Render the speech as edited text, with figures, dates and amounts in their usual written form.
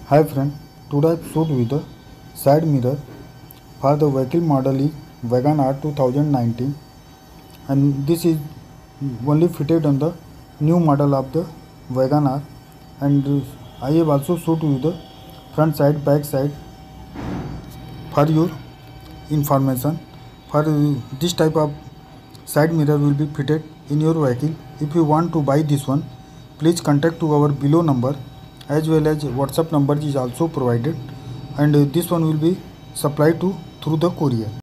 Hi friend, today I showed you the side mirror for the vehicle model is Wagon R 2019, and this is only fitted on the new model of the Wagon R, and I have also showed you the front side, back side for your information. For this type of side mirror will be fitted in your vehicle. If you want to buy this one, please contact to our below number, as well as WhatsApp number is also provided, and this one will be supplied to through the courier.